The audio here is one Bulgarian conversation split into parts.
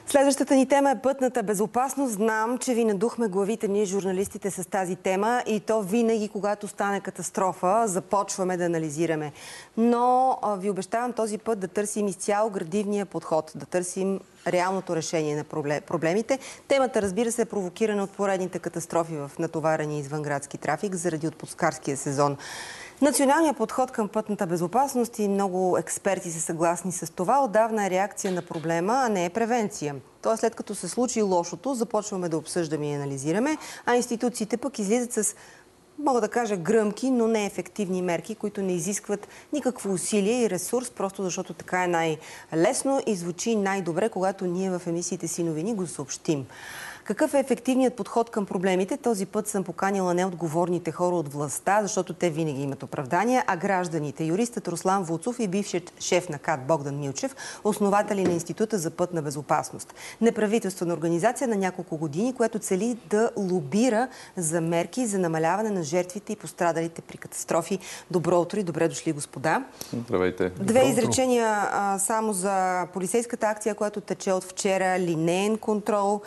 Следващата ни тема е пътната безопасност. Знам, че ви надухме главите ние, журналистите, с тази тема и то винаги, когато стане катастрофа, започваме да анализираме. Но ви обещавам този път да търсим изцяло градивния подход, да търсим реалното решение на проблемите. Темата, разбира се, е провокирана от поредните катастрофи в натоварения извънградски трафик заради отпускарския сезон. Националният подход към пътната безопасност и много експерти са съгласни с това. Отдавна е реакция на проблема, а не е превенция. Тоест, след като се случи лошото, започваме да обсъждаме и анализираме, а институциите пък излизат с, мога да кажа, гръмки, но неефективни мерки, които не изискват никакво усилие и ресурс, просто защото така е най-лесно и звучи най-добре, когато ние в емисиите си новини го съобщим. Какъв е ефективният подход към проблемите? Този път съм поканила неотговорните хора от властта, защото те винаги имат оправдания, а гражданите. Юристът Руслан Вуцов и бившият шеф на КАТ Богдан Милчев, основатели на Института за пътна безопасност. Неправителствена организация на няколко години, която цели да лобира за мерки за намаляване на жертвите и пострадалите при катастрофи. Добро утро и добре дошли, господа. Здравейте. Две изречения само за полицейската акция, която тече от вчера, линеен контрол.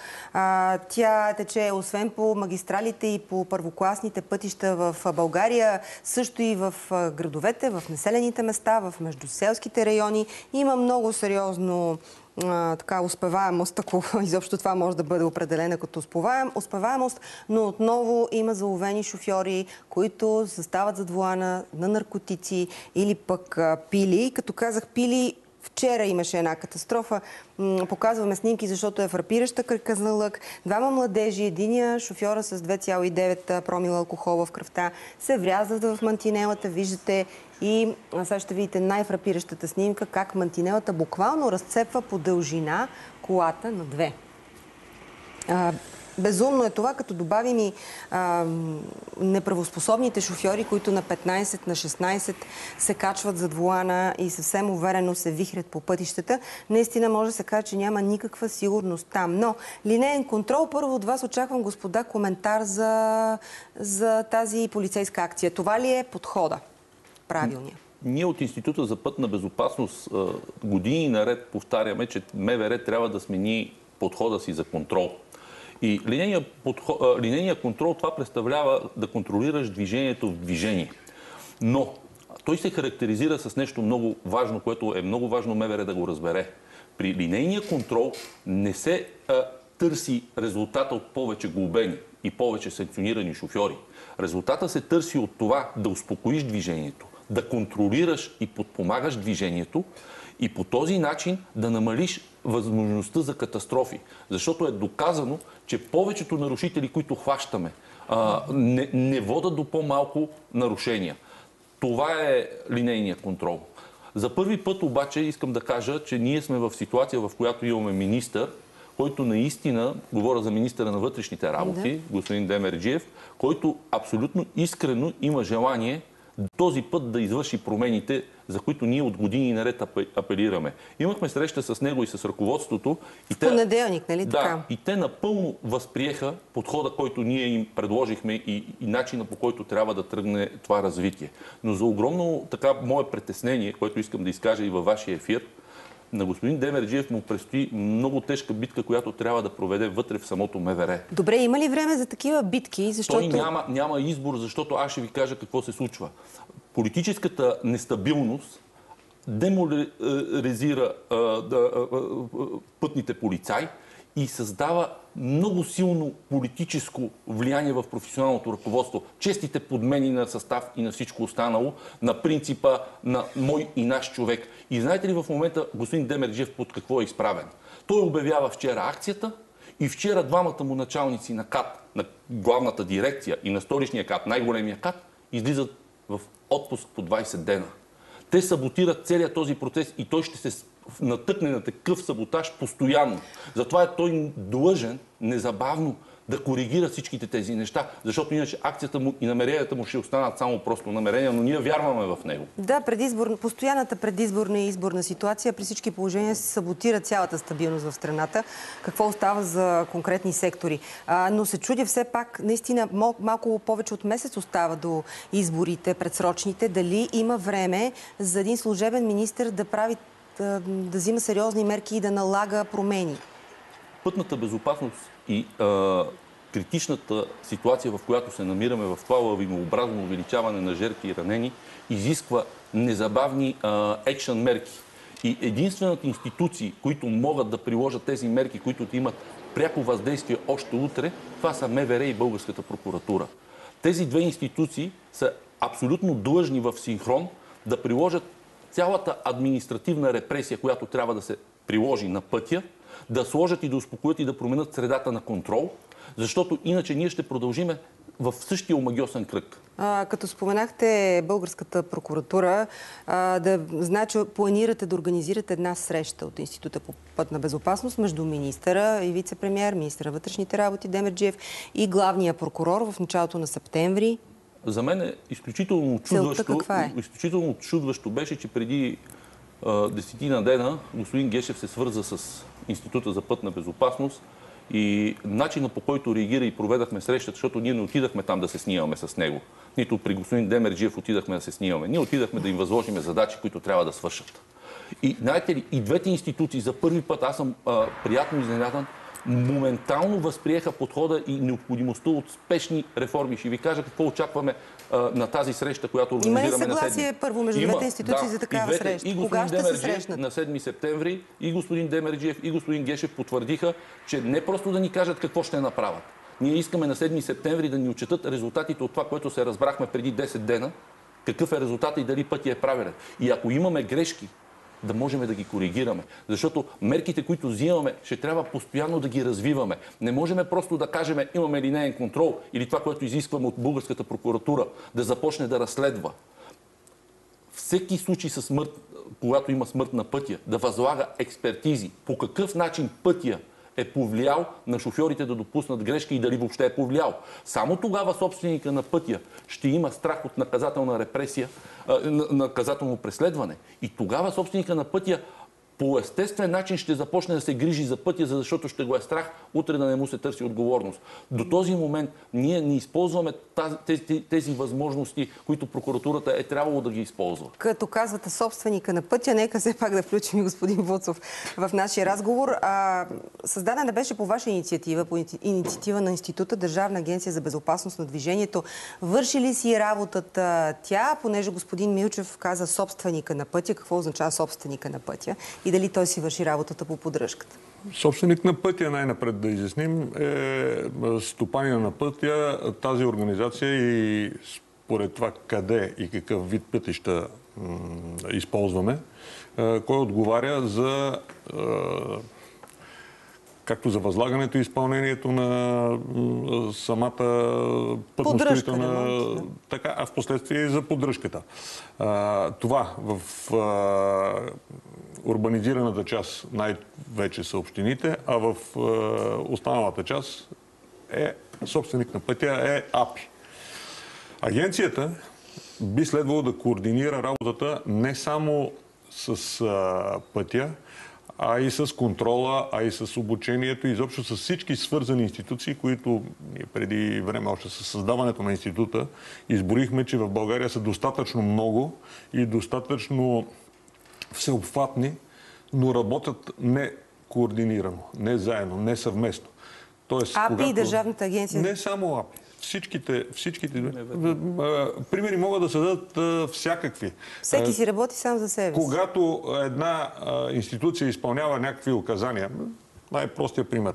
Тя тече освен по магистралите и по първокласните пътища в България, също и в градовете, в населените места, в междуселските райони. Има много сериозно успеваемост, ако изобщо това може да бъде определена като успеваемост, но отново има заловени шофьори, които застават зад волана на наркотици или пък пили. Като казах пили, вчера имаше една катастрофа. Показваме снимки, защото е фрапираща кръказналък. Двама младежи, единия шофьора с 2,9 промила алкохол в кръвта, се врязват в мантинелата, виждате, и сега ще видите най-фрапиращата снимка, как мантинелата буквално разцепва по дължина колата на две. Безумно е това, като добавим и неправоспособните шофьори, които на 15, на 16 се качват зад волана и съвсем уверено се вихрят по пътищата. Наистина може да се каже, че няма никаква сигурност там. Но линеен контрол, първо от вас очаквам, господа, коментар за тази полицейска акция. Това ли е подхода правилния? Ние от Института за пътна безопасност години наред повтаряме, че МВР трябва да смени подхода си за контрол. И линейният контрол, това представлява да контролираш движението в движение. Но той се характеризира с нещо много важно, което е много важно МВР да го разбере. При линейния контрол не се търси резултата от повече глобени и повече санкционирани шофьори. Резултата се търси от това да успокоиш движението, да контролираш и подпомагаш движението и по този начин да намалиш възможността за катастрофи. Защото е доказано, че повечето нарушители, които хващаме, не водят до по-малко нарушения. Това е линейният контрол. За първи път обаче искам да кажа, че ние сме в ситуация, в която имаме министър, който наистина, говоря за министъра на вътрешните работи, господин Демерджиев, който абсолютно искрено има желание този път да извърши промените, за които ние от години наред апелираме. Имахме среща с него и с ръководството. И понеделник, нали така? Да, и те напълно възприеха подхода, който ние им предложихме и начина, по който трябва да тръгне това развитие. Но за огромно мое притеснение, което искам да изкажа и във вашия ефир, на господин Демерджиев му предстои много тежка битка, която трябва да проведе вътре в самото МВР. Добре, има ли време за такива битки? Защото той няма избор, защото аз ще ви кажа какво се случва. Политическата нестабилност деморализира пътните полицаи и създава много силно политическо влияние в професионалното ръководство. Честите подмени на състав и на всичко останало, на принципа на мой и наш човек. И знаете ли в момента господин Демерджиев под какво е изправен? Той обявява вчера акцията и вчера двамата му началници на КАТ, на главната дирекция и на столичния КАТ, най-големия КАТ, излизат в отпуск по 20 дена. Те саботират целият този процес и той ще се натъкне на такъв саботаж постоянно. Затова е той длъжен незабавно да коригира всичките тези неща, защото иначе акцията му и намеренията му ще останат само просто намерения, но ние вярваме в него. Да, постоянната предизборна и изборна ситуация при всички положения се саботира цялата стабилност в страната. Какво остава за конкретни сектори? Но се чудя все пак, наистина малко повече от месец остава до изборите, предсрочните. Дали има време за един служебен министър да взима сериозни мерки и да налага промени? пътната безопасност и критичната ситуация, в която се намираме, в това лавинообразно увеличаване на жертви и ранени, изисква незабавни екшън мерки. И единствените институции, които могат да приложат тези мерки, които имат пряко въздействие още утре, това са МВР и Българската прокуратура. Тези две институции са абсолютно длъжни в синхрон да приложат цялата административна репресия, която трябва да се приложи на пътя, да сложат и да успокоят и да променят средата на контрол, защото иначе ние ще продължиме в същия омагьосан кръг. Като споменахте Българската прокуратура, значи планирате да организирате една среща от Института по пътна безопасност между министъра и вице-премиер, министъра вътрешните работи Демерджиев и главния прокурор в началото на септември. За мен е изключително чудващо беше, че преди 10 дена господин Гешев се свърза с Института за пътна безопасност и начина, по който реагира и проведахме срещата, защото ние не отидахме там да се снимаме с него. Нито при господин Демерджиев отидахме да се снимаме. Ние отидахме да им възложиме задачи, които трябва да свършат. И знаете ли, и двете институции за първи път, аз съм приятно изненадан, моментално възприеха подхода и необходимостта от спешни реформи. Ще ви кажа какво очакваме на тази среща, която организираме на 7. Има ли съгласие първо между двете институции за такава среща? И господин Демерджиев на 7 септември, и господин Демерджиев, и господин Гешев потвърдиха, че не просто да ни кажат какво ще направят. Ние искаме на 7 септември да ни отчетат резултатите от това, което се разбрахме преди 10 дена, какъв е резултатът и дали пътя е правилен. И ако имаме грешки, да можем да ги коригираме. Защото мерките, които взимаме, ще трябва постоянно да ги развиваме. Не можем просто да кажем, имаме линеен контрол или това, което изискваме от Българската прокуратура, да започне да разследва. Всеки случай със смърт, когато има смърт на пътя, да възлага експертизи. По какъв начин пътя е повлиял на шофьорите да допуснат грешки и дали въобще е повлиял. Само тогава собственика на пътя ще има страх от наказателна репресия, наказателно преследване. И тогава собственика на пътя по естествен начин ще започне да се грижи за пътя, защото ще го е страх утре да не му се търси отговорност. До този момент ние не използваме тези възможности, които прокуратурата е трябвало да ги използва. Като казвате собственика на пътя, нека все пак да включим и господин Вуцов в нашия разговор. Създадена беше по ваша инициатива, по инициатива на Института Държавна агенция за безопасност на движението. Върши ли си работата тя, понеже господин Милчев каза собственика на пътя? Какво означава собственика на пътя? И дали той си върши работата по поддръжката? Собственик на пътя, най-напред да изясним, е стопанина на пътя. Тази организация и според това къде и какъв вид пътища използваме, кой отговаря за както за възлагането и изпълнението на самата пътно-строителна, така, а в последствие и за поддръжката. Това в урбанизираната част най-вече са общините, а в останалата част собственик на пътя е АПИ. Агенцията би следвало да координира работата не само с пътя, а и с контрола, а и с обучението, изобщо с всички свързани институции, които преди време, още с създаването на института, изборихме, че в България са достатъчно много и достатъчно всеобхватни, но работят не координирано, не заедно, не съвместно. Тоест, АПИ и Държавната агенция? Не само АПИ. Всичките примери могат да се дадат всякакви. Всеки си работи сам за себе си. Когато една институция изпълнява някакви указания, най-простия пример.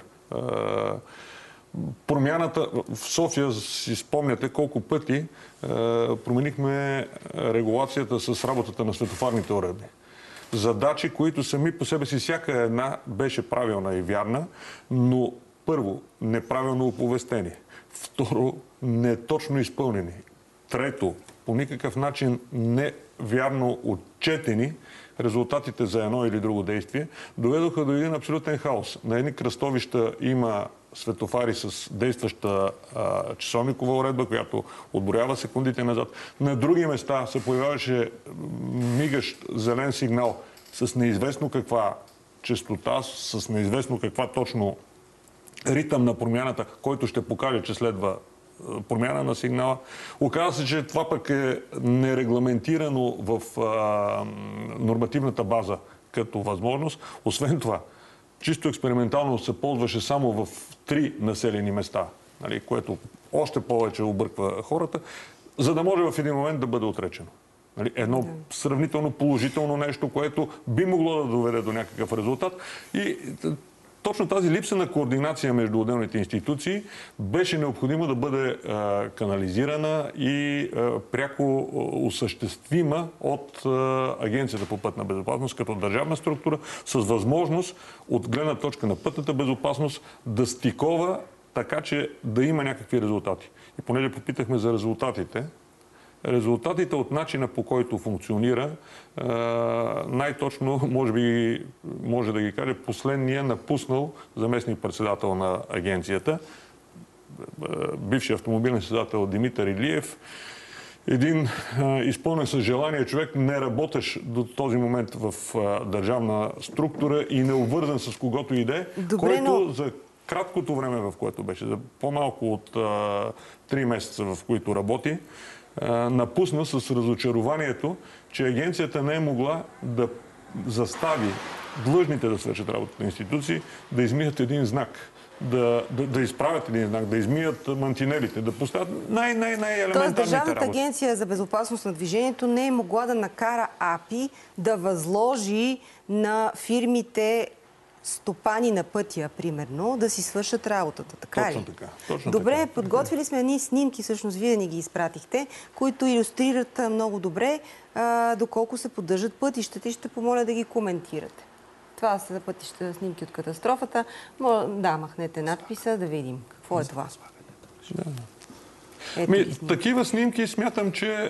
Промяната в София, си спомняте колко пъти променихме регулацията с работата на светофарните уредби. Задачи, които сами по себе си всяка една беше правилна и вярна, но първо, неправилно оповестени. Второ, неточно изпълнени. Трето, по никакъв начин невярно отчетени резултатите за едно или друго действие, доведоха до един абсолютен хаос. На едни кръстовища има светофари с действаща часовникова уредба, която отброява секундите назад. На други места се появяваше мигащ зелен сигнал с неизвестно каква честота, с неизвестно каква точно ритъм на промяната, който ще покаже, че следва промяна на сигнала. Оказва се, че това пък е нерегламентирано в нормативната база като възможност. Освен това, чисто експериментално се ползваше само в 3 населени места, нали, което още повече обърква хората, за да може в един момент да бъде отречено. Нали, едно сравнително положително нещо, което би могло да доведе до някакъв резултат. И точно тази липса на координация между отделните институции беше необходимо да бъде канализирана и пряко осъществима от Агенцията по пътна безопасност като държавна структура с възможност от гледна точка на пътната безопасност да стикова така, че да има някакви резултати. И понеже попитахме за резултатите от начина, по който функционира, най-точно, може да ги каже, последния напуснал заместник председател на агенцията, бивши автомобилен създател Димитър Илиев, един изпълнен с желание човек, не работещ до този момент в държавна структура и не обвързан с когото и да е, който за краткото време, в което беше, за по-малко от 3 месеца, в които работи, напусна с разочарованието, че агенцията не е могла да застави длъжните да свършат работата на институции, да измият един знак, да изправят един знак, да измият мантинелите, да поставят най-елементарните работи. Тоест Държавната агенция за безопасност на движението не е могла да накара АПИ да възложи на фирмите стопани на пътя, примерно, да си свършат работата. Така ли? Точно добре, така. подготвили сме едни снимки, всъщност вие ни ги изпратихте, които илюстрират много добре доколко се поддържат пътищата и ще помоля да ги коментирате. Това са пътища, снимки от катастрофата. Да, махнете надписа, да видим. Какво е това? Такива снимки смятам, че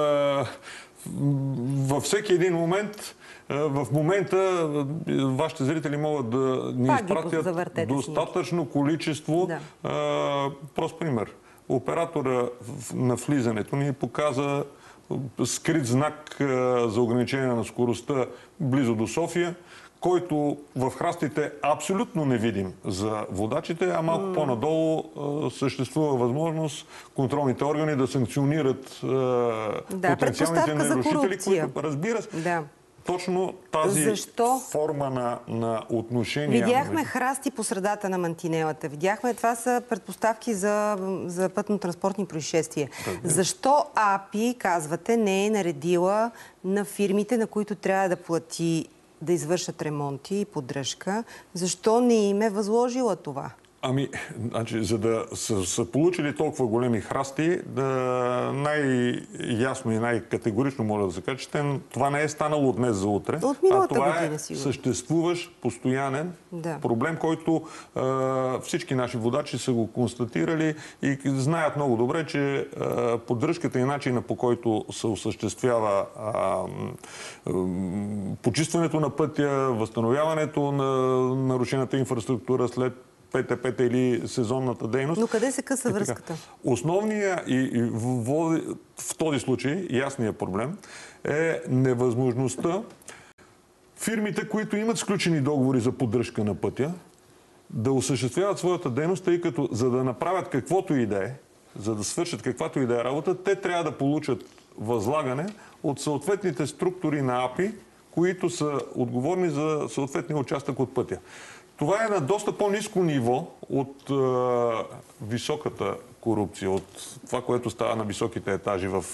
във всеки един момент, в момента вашите зрители могат да ни изпратят достатъчно количество. Прост пример. Оператора на влизането ни показа скрит знак за ограничение на скоростта близо до София, който в храстите абсолютно невидим за водачите, а малко по-надолу съществува възможност контролните органи да санкционират потенциалните нарушители, които, разбира се, точно тази форма на отношение. Видяхме храсти по средата на мантинелата. Видяхме, това са предпоставки за пътно-транспортни происшествия. Защо АПИ, казвате, не е наредила на фирмите, на които трябва да плати, да извършат ремонти и поддръжка? Защо не им е възложила това? Значи, за да са получили толкова големи храсти, най-ясно и най-категорично може да се каже, че това не е станало от днес за утре. От миналата година, сигурно. Това е съществуващ постоянен проблем, който всички наши водачи са го констатирали и знаят много добре, че поддръжката и начина, по който се осъществява почистването на пътя, възстановяването на нарушената инфраструктура след ПТП или сезонната дейност. Но къде се къса връзката? Основният и в този случай ясният проблем е невъзможността фирмите, които имат сключени договори за поддръжка на пътя, да осъществяват своята дейност, тъй като за да направят каквото и да е, за да свършат каквато и да е работа, те трябва да получат възлагане от съответните структури на АПИ, които са отговорни за съответния участък от пътя. Това е на доста по-ниско ниво от високата корупция, от това, което става на високите етажи в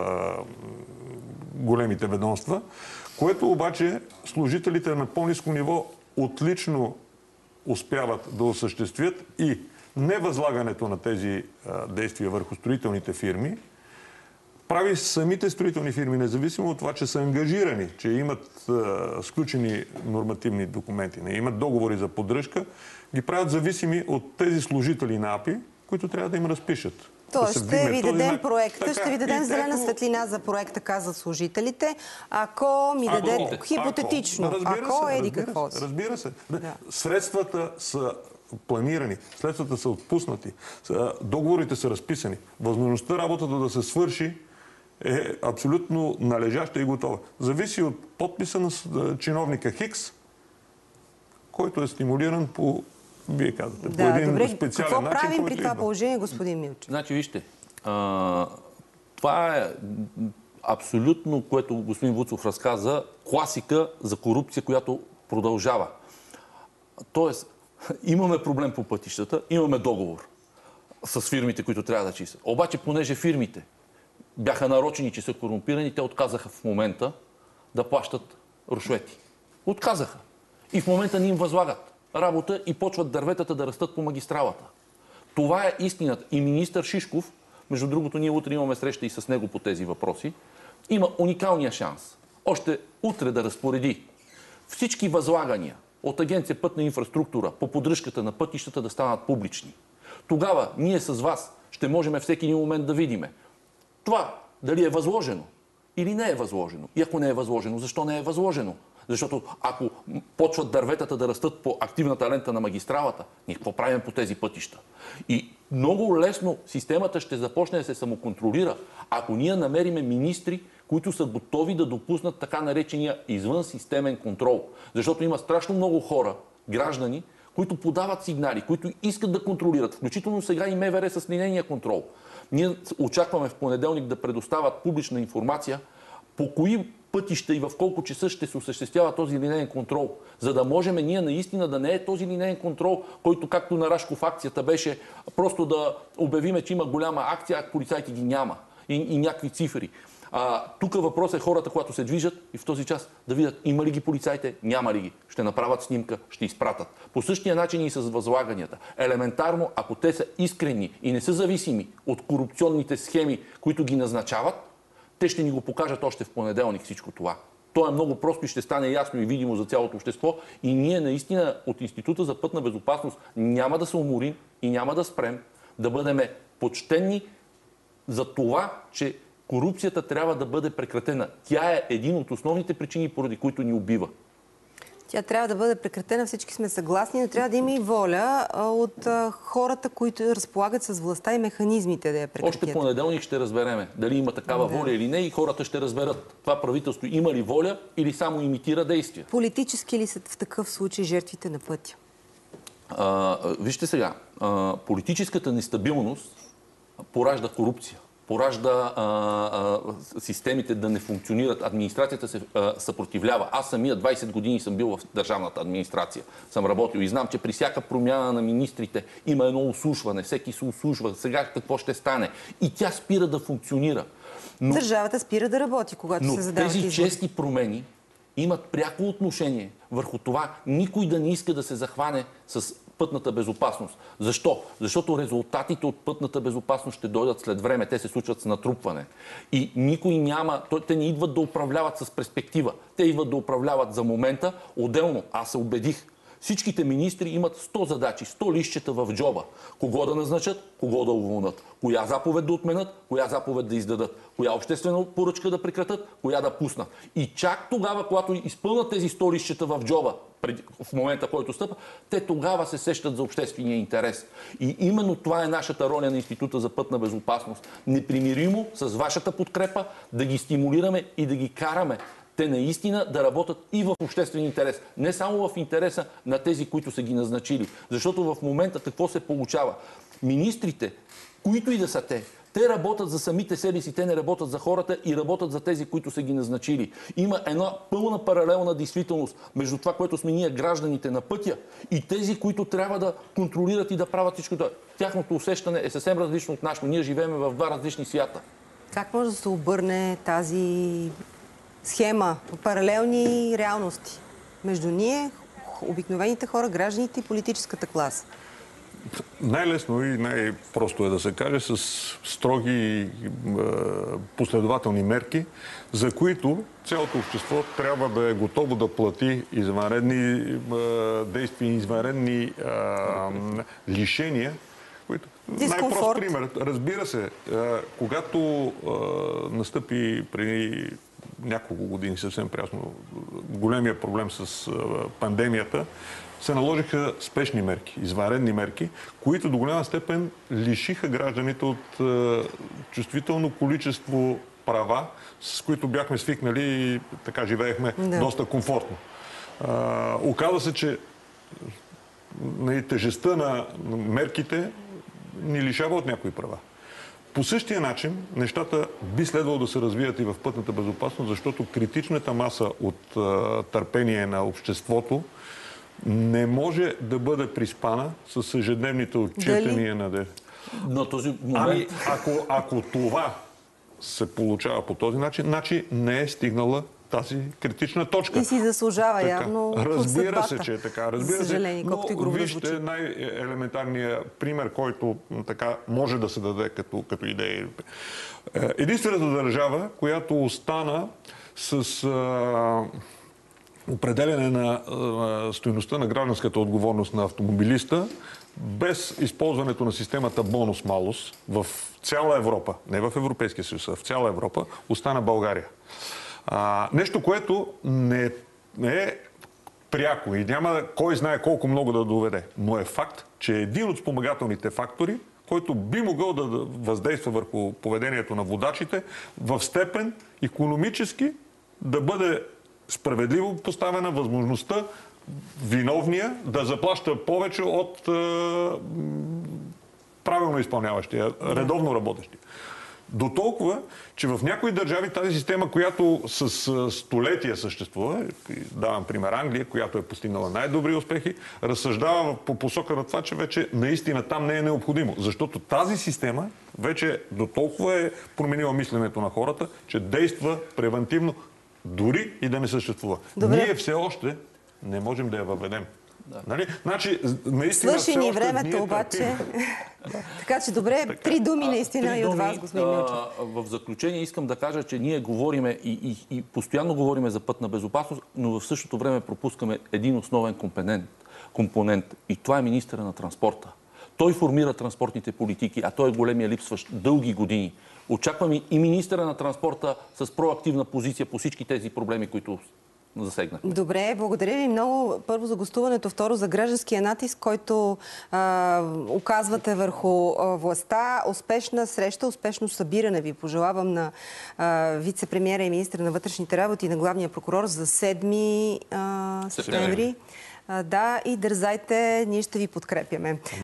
големите ведомства, което обаче служителите на по-ниско ниво отлично успяват да осъществят и невъзлагането на тези действия върху строителните фирми прави самите строителни фирми, независимо от това, че са ангажирани, че имат сключени нормативни документи, не имат договори за поддръжка, ги правят зависими от тези служители на АПИ, които трябва да им разпишат. Тоест, ще ви дадем проекта, ще ви дадем зелена светлина за проекта, казват служителите. Ако ми дадете хипотетично, ако еди какво. Разбира се. Средствата са планирани, средствата са отпуснати, договорите са разписани. Възможността работата да се свърши е абсолютно належаща и готова. Зависи от подписа на чиновника Хикс, който е стимулиран по, вие казвате, по един специален начин. Какво правим при това положение, господин Милчев? Значи, вижте, това е абсолютно, което господин Вуцов разказа, класика за корупция, която продължава. Тоест, имаме проблем по пътищата, имаме договор с фирмите, които трябва да чистят. Обаче, понеже фирмите бяха нарочени, че са корумпирани, те отказаха в момента да плащат рушвети. Отказаха. И в момента не им възлагат работа и почват дърветата да растат по магистралата. Това е истината. И министър Шишков, между другото, ние утре имаме среща и с него по тези въпроси, има уникалния шанс още утре да разпореди всички възлагания от Агенция Пътна инфраструктура по поддръжката на пътищата да станат публични. Тогава ние с вас ще можем всеки един момент да видим това дали е възложено или не е възложено. И ако не е възложено, защо не е възложено? Защото ако почват дърветата да растат по активната лента на магистралата, ние какво правим по тези пътища? И много лесно системата ще започне да се самоконтролира, ако ние намериме министри, които са готови да допуснат така наречения извънсистемен контрол. Защото има страшно много хора, граждани, които подават сигнали, които искат да контролират, включително сега и МВР с линейния контрол. Ние очакваме в понеделник да предоставят публична информация по кои пътища и в колко часа ще се осъществява този линейен контрол, за да можем ние наистина да не е този линейен контрол, който както на Рашков акцията беше просто да обявиме, че има голяма акция, а полицайки ги няма и някакви цифри. Тук въпросът е хората, когато се движат и в този час да видят има ли ги полицайите, няма ли ги. Ще направят снимка, ще изпратят. По същия начин и с възлаганията. Елементарно, ако те са искрени и не са зависими от корупционните схеми, които ги назначават, те ще ни го покажат още в понеделник всичко това. То е много просто и ще стане ясно и видимо за цялото общество. И ние наистина от Института за пътна безопасност няма да се уморим и няма да спрем да бъдем почтени за това, че корупцията трябва да бъде прекратена. Тя е един от основните причини, поради които ни убива. Тя трябва да бъде прекратена, всички сме съгласни, но трябва да има и воля от хората, които разполагат с властта и механизмите да я прекратят. Още понеделник ще разбереме дали има такава воля или не и хората ще разберат това правителство има ли воля или само имитира действия. Политически ли са в такъв случай жертвите на пътя? Вижте сега, политическата нестабилност поражда корупция. Поражда системите да не функционират. Администрацията се съпротивлява. Аз самия 20 години съм бил в държавната администрация. Съм работил и знам, че при всяка промяна на министрите има едно услушване. Всеки се услушва. Сега какво ще стане? И тя спира да функционира. Държавата спира да работи, когато се задават тези избори. чести промени имат пряко отношение върху това никой да не иска да се захване с пътната безопасност. Защо? Защото резултатите от пътната безопасност ще дойдат след време. Те се случват с натрупване. И никой няма... Те не идват да управляват с перспектива. Те идват да управляват за момента. Отделно, аз се убедих, всичките министри имат 100 задачи, 100 листчета в джоба. Кого да назначат, кого да уволнат. Коя заповед да отменят, коя заповед да издадат. Коя обществена поръчка да прекратят, коя да пуснат. И чак тогава, когато изпълнат тези 100 листчета в джоба, в момента, който стъпа, те тогава се сещат за обществения интерес. И именно това е нашата роля на Института за пътна безопасност. Непримиримо с вашата подкрепа да ги стимулираме и да ги караме те наистина да работят и в обществен интерес. Не само в интереса на тези, които са ги назначили. Защото в момента какво се получава? Министрите, които и да са те работят за самите себе си, те не работят за хората и работят за тези, които са ги назначили. Има една пълна паралелна действителност между това, което сме ние гражданите на пътя и тези, които трябва да контролират и да правят всичко. Тяхното усещане е съвсем различно от нашето. Ние живеем в два различни свята. Как може да се обърне тази схема, паралелни реалности между ние, обикновените хора, гражданите и политическата класа? Най-лесно и най-просто е да се каже с строги последователни мерки, за които цялото общество трябва да е готово да плати извънредни действия, извънредни лишения, които... Най-прост пример. Разбира се, когато настъпи преди няколко години съвсем прясно големия проблем с пандемията, се наложиха спешни мерки, извънредни мерки, които до голяма степен лишиха гражданите от чувствително количество права, с които бяхме свикнали и така живеехме доста комфортно. Оказва се, че тежестта на мерките ни лишава от някои права. По същия начин нещата би следвало да се развият и в пътната безопасност, защото критичната маса от търпение на обществото не може да бъде приспана с ежедневните отчитания на ДФ. На този момент... Ако това се получава по този начин, значи не е стигнала тази критична точка. И си заслужава явно. Разбира се, че е така. Разбира съжаление, се, колкото и грубо да звучи. вижте най-елементарният пример, който така може да се даде като идея. Единствената държава, която остана с определяне на стойността на гражданската отговорност на автомобилиста, без използването на системата бонус-малус в цяла Европа, не в Европейския съюз, а в цяла Европа, остана България. Нещо, което не е пряко и няма кой знае колко много да доведе, но е факт, че един от спомагателните фактори, който би могъл да въздейства върху поведението на водачите в степен икономически да бъде справедливо поставена възможността виновния да заплаща повече от правилно изпълняващия, редовно работещия. До толкова, че в някои държави тази система, която с столетия съществува, давам пример Англия, която е постигнала най-добри успехи, разсъждава по посока на това, че вече наистина там не е необходимо. Защото тази система вече до толкова е променила мисленето на хората, че действа превентивно, дори и да не съществува. Добре. Ние все още не можем да я въведем. Да. Нали? Значи, наистина, свърши ни времето, обаче. Така че добре, три думи наистина и от вас, господин Милчев. В заключение искам да кажа, че ние говориме и постоянно говориме за пътна безопасност, но в същото време пропускаме един основен компонент и това е министъра на транспорта. Той формира транспортните политики, а той е големия липсващ дълги години. Очакваме и министъра на транспорта с проактивна позиция по всички тези проблеми, които засегнахме. Добре, благодаря ви много. Първо за гостуването, второ за гражданския натиск, който оказвате върху властта. Успешна среща, успешно събиране ви пожелавам на вице-премиера и министър на вътрешните работи и на главния прокурор за 7 септември. Да, и дързайте, ние ще ви подкрепяме.